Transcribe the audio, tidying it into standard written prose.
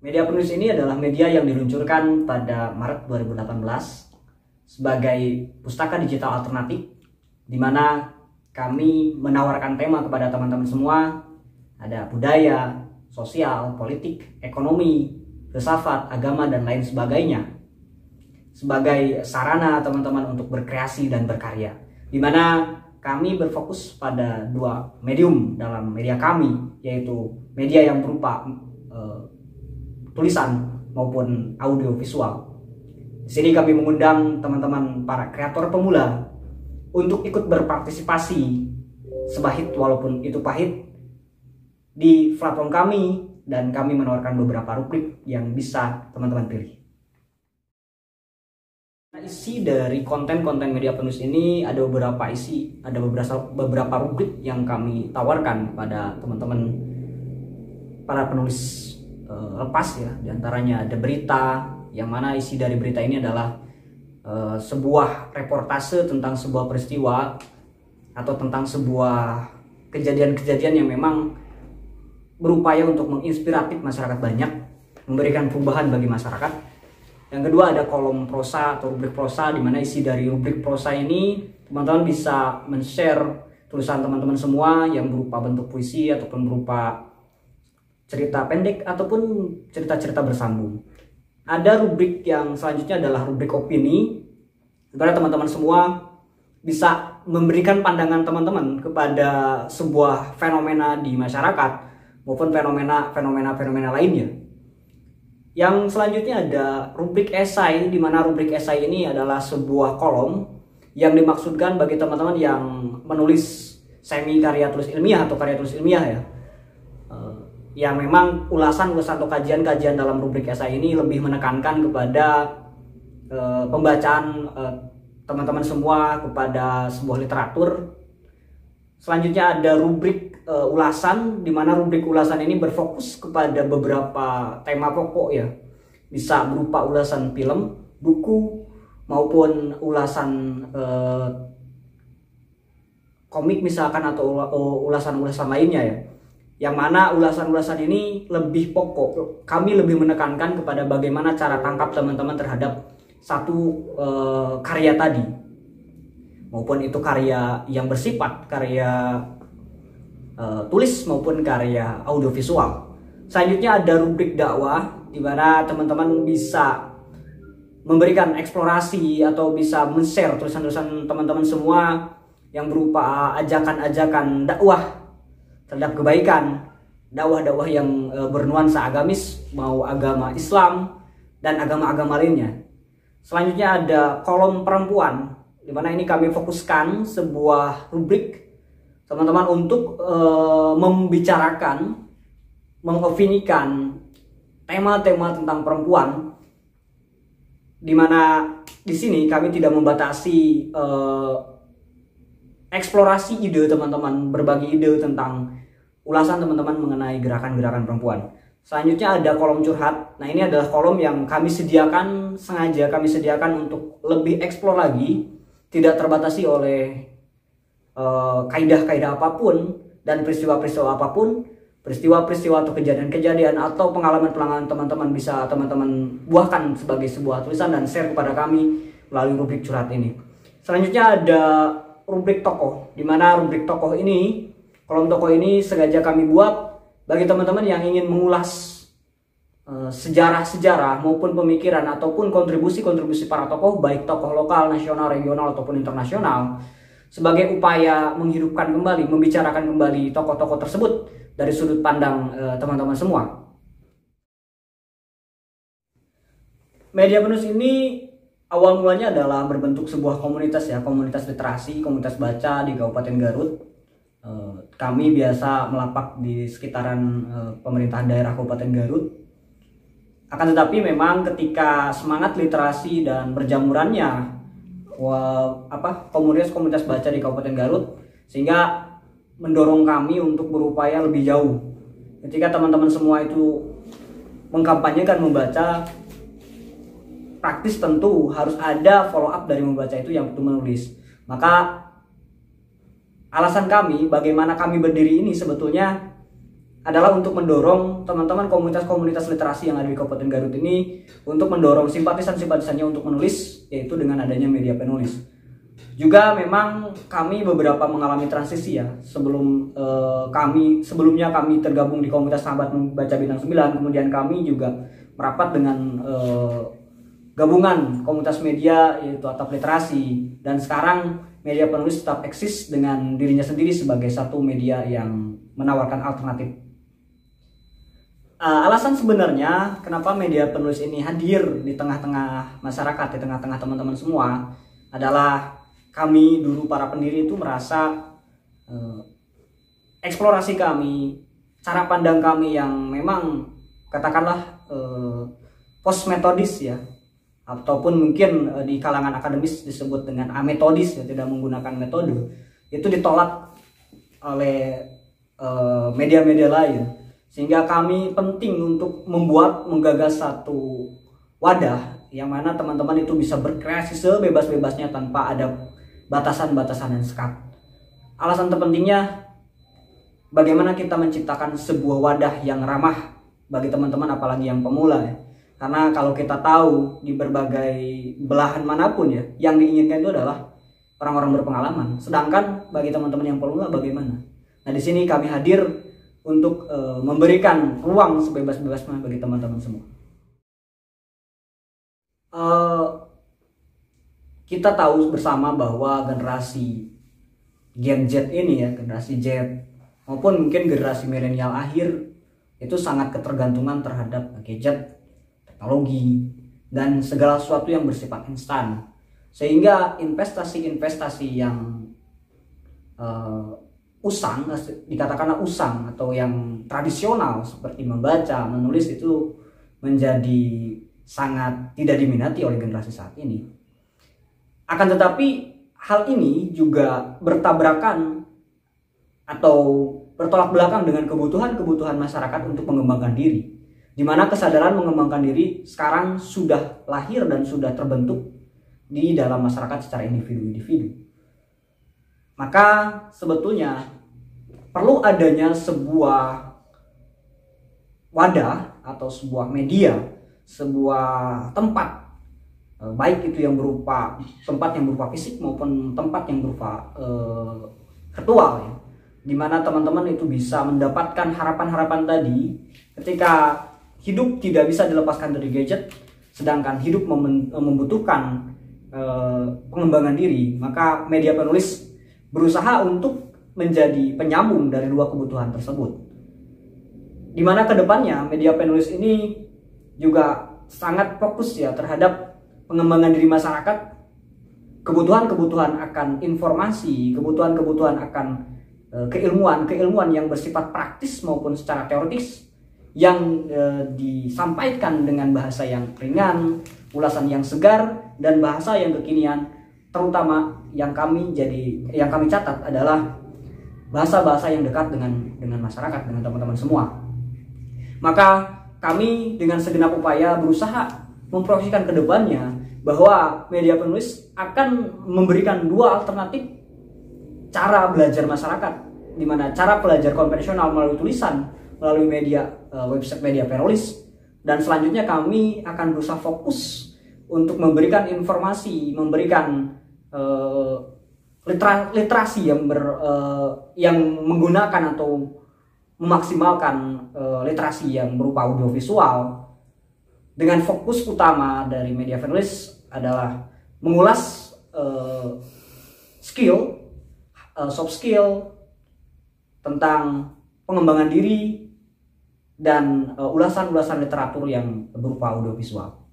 Media Penulis ini adalah media yang diluncurkan pada Maret 2018 sebagai pustaka digital alternatif, di mana kami menawarkan tema kepada teman-teman semua. Ada budaya, sosial, politik, ekonomi, filsafat, agama, dan lain sebagainya, sebagai sarana teman-teman untuk berkreasi dan berkarya, di mana kami berfokus pada dua medium dalam media kami, yaitu media yang berupa tulisan maupun audio visual. Di sini kami mengundang teman-teman para kreator pemula untuk ikut berpartisipasi sebahit walaupun itu pahit di platform kami, dan kami menawarkan beberapa rubrik yang bisa teman-teman pilih. Isi dari konten-konten Media Penulis ini ada beberapa rubrik yang kami tawarkan pada teman-teman para penulis lepas ya. Di antaranya ada berita, yang mana isi dari berita ini adalah sebuah reportase tentang sebuah peristiwa atau tentang sebuah kejadian-kejadian yang memang berupaya untuk menginspiratif masyarakat banyak, memberikan perubahan bagi masyarakat. Yang kedua ada kolom prosa atau rubrik prosa, di mana isi dari rubrik prosa ini teman-teman bisa men-share tulisan teman-teman semua yang berupa bentuk puisi ataupun berupa cerita pendek ataupun cerita-cerita bersambung. Ada rubrik yang selanjutnya adalah rubrik opini, di mana teman-teman semua bisa memberikan pandangan teman-teman kepada sebuah fenomena di masyarakat maupun fenomena lainnya. Yang selanjutnya ada rubrik esai, di mana rubrik esai ini adalah sebuah kolom yang dimaksudkan bagi teman-teman yang menulis semi karya tulis ilmiah atau karya tulis ilmiah ya. Yang memang ulasan atau kajian-kajian dalam rubrik esai ini lebih menekankan kepada pembacaan teman-teman semua kepada sebuah literatur. Selanjutnya ada rubrik ulasan, di mana rubrik ulasan ini berfokus kepada beberapa tema pokok ya. Bisa berupa ulasan film, buku, maupun ulasan komik misalkan, atau ulasan-ulasan lainnya ya. Yang mana ulasan-ulasan ini lebih pokok, kami lebih menekankan kepada bagaimana cara tangkap teman-teman terhadap satu karya tadi, maupun itu karya yang bersifat karya tulis maupun karya audiovisual. Selanjutnya ada rubrik dakwah, di mana teman-teman bisa memberikan eksplorasi atau bisa men-share tulisan-tulisan teman-teman semua yang berupa ajakan-ajakan dakwah terhadap kebaikan, dakwah-dakwah yang bernuansa agamis, mau agama Islam dan agama-agama lainnya. Selanjutnya ada kolom perempuan, di mana ini kami fokuskan sebuah rubrik teman-teman untuk membicarakan, mengopinikan tema-tema tentang perempuan, di mana di sini kami tidak membatasi eksplorasi ide teman-teman, berbagi ide tentang ulasan teman-teman mengenai gerakan-gerakan perempuan. Selanjutnya ada kolom curhat. Nah, ini adalah kolom yang kami sediakan, sengaja kami sediakan untuk lebih eksplor lagi, tidak terbatasi oleh kaidah-kaidah apapun dan peristiwa-peristiwa apapun, peristiwa-peristiwa atau kejadian-kejadian atau pengalaman-pengalaman teman-teman bisa teman-teman buahkan sebagai sebuah tulisan dan share kepada kami melalui rubrik curhat ini. Selanjutnya ada rubrik tokoh, di mana rubrik tokoh ini, kolom tokoh ini sengaja kami buat bagi teman-teman yang ingin mengulas sejarah-sejarah maupun pemikiran ataupun kontribusi-kontribusi para tokoh, baik tokoh lokal, nasional, regional ataupun internasional, sebagai upaya menghidupkan kembali, membicarakan kembali tokoh-tokoh tersebut dari sudut pandang teman-teman semua. Media Penulis ini awal mulanya adalah berbentuk sebuah komunitas ya, komunitas literasi, komunitas baca di Kabupaten Garut. Kami biasa melapak di sekitaran pemerintahan daerah Kabupaten Garut. Akan tetapi memang ketika semangat literasi dan berjamurannya komunitas baca di Kabupaten Garut, sehingga mendorong kami untuk berupaya lebih jauh. Ketika teman-teman semua itu mengkampanyekan membaca, praktis tentu harus ada follow up dari membaca itu yang betul menulis. Maka alasan kami bagaimana kami berdiri ini sebetulnya adalah untuk mendorong teman-teman komunitas-komunitas literasi yang ada di Kabupaten Garut ini untuk mendorong simpatisan-simpatisannya untuk menulis, yaitu dengan adanya media penulis. Juga memang kami beberapa mengalami transisi ya. Sebelumnya kami tergabung di komunitas Sahabat Membaca Bintang 9, kemudian kami juga merapat dengan gabungan komunitas media yaitu Atap Literasi, dan sekarang media penulis tetap eksis dengan dirinya sendiri sebagai satu media yang menawarkan alternatif. Alasan sebenarnya kenapa media penulis ini hadir di tengah-tengah masyarakat, di tengah-tengah teman-teman semua, adalah kami dulu para pendiri itu merasa eksplorasi kami, cara pandang kami yang memang katakanlah post metodis ya, ataupun mungkin di kalangan akademis disebut dengan ametodis ya, tidak menggunakan metode, itu ditolak oleh media-media lain. Sehingga kami penting untuk menggagas satu wadah yang mana teman-teman itu bisa berkreasi sebebas-bebasnya tanpa ada batasan-batasan dan sekat. Alasan terpentingnya, bagaimana kita menciptakan sebuah wadah yang ramah bagi teman-teman apalagi yang pemula ya. Karena kalau kita tahu di berbagai belahan manapun ya, yang diinginkan itu adalah orang-orang berpengalaman. Sedangkan bagi teman-teman yang pemula bagaimana? Nah, di sini kami hadir untuk memberikan ruang sebebas-bebasnya bagi teman-teman semua. Kita tahu bersama bahwa generasi Gen Z ini ya, generasi Z maupun mungkin generasi milenial akhir itu sangat ketergantungan terhadap gadget, teknologi, dan segala sesuatu yang bersifat instan. Sehingga investasi-investasi yang dikatakanlah usang atau yang tradisional seperti membaca, menulis itu menjadi sangat tidak diminati oleh generasi saat ini. Akan tetapi hal ini juga bertabrakan atau bertolak belakang dengan kebutuhan masyarakat untuk mengembangkan diri, di mana kesadaran mengembangkan diri sekarang sudah lahir dan sudah terbentuk di dalam masyarakat secara individu-individu. Maka sebetulnya perlu adanya sebuah wadah atau sebuah media, sebuah tempat, baik itu yang berupa tempat yang berupa fisik maupun tempat yang berupa virtual ya, di mana teman-teman itu bisa mendapatkan harapan-harapan tadi ketika hidup tidak bisa dilepaskan dari gadget, sedangkan hidup membutuhkan pengembangan diri. Maka media penulis berusaha untuk menjadi penyambung dari dua kebutuhan tersebut, dimana kedepannya media penulis ini juga sangat fokus ya terhadap pengembangan diri masyarakat, kebutuhan-kebutuhan akan informasi, kebutuhan-kebutuhan akan keilmuan yang bersifat praktis maupun secara teoritis yang disampaikan dengan bahasa yang ringan, ulasan yang segar, dan bahasa yang kekinian. Terutama yang kami catat adalah bahasa-bahasa yang dekat dengan masyarakat, dengan teman-teman semua. Maka kami dengan segenap upaya berusaha memproyeksikan ke depannya bahwa media penulis akan memberikan dua alternatif cara belajar masyarakat, di mana cara belajar konvensional melalui tulisan, melalui media website media penulis, dan selanjutnya kami akan berusaha fokus untuk memberikan informasi, memberikan literasi yang menggunakan atau memaksimalkan literasi yang berupa audiovisual, dengan fokus utama dari media penulis adalah mengulas soft skill tentang pengembangan diri dan ulasan-ulasan literatur yang berupa audiovisual.